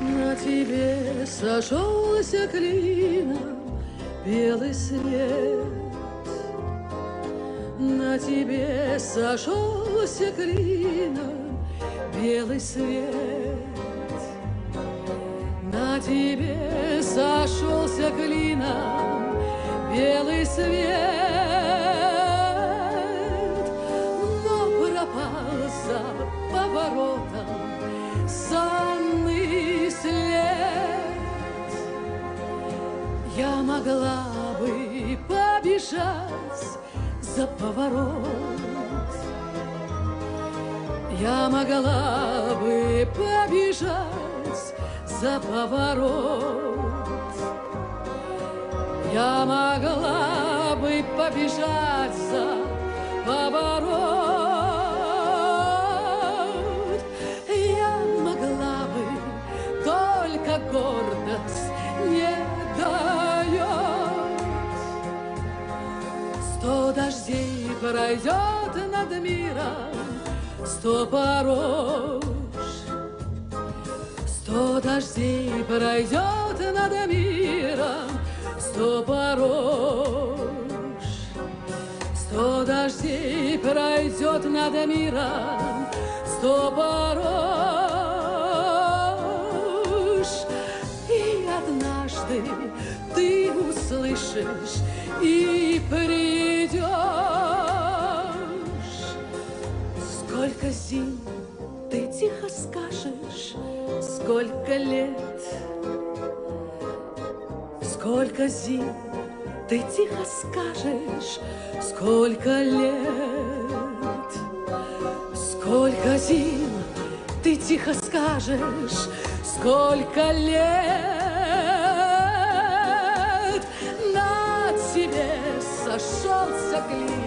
На тебе сошелся клином белый свет, на тебе сошелся клином белый свет, на тебе сошелся клином белый свет, но пропал за поворотом сонный след. Я могла бы побежать за поворот, я могла бы побежать за поворот, я могла бы побежать за поворот, я могла бы, только гордость не дает. 100 дождей пройдет над миром, 100 порож, 100 дождей пройдет над миром, 100 порож, 100 дождей пройдет над миром, 100 порож, и однажды ты услышишь и придешь. Сколько зим ты тихо скажешь, сколько лет, сколько зим ты тихо скажешь, сколько лет, сколько зим ты тихо скажешь, сколько лет. На тебе сошелся клин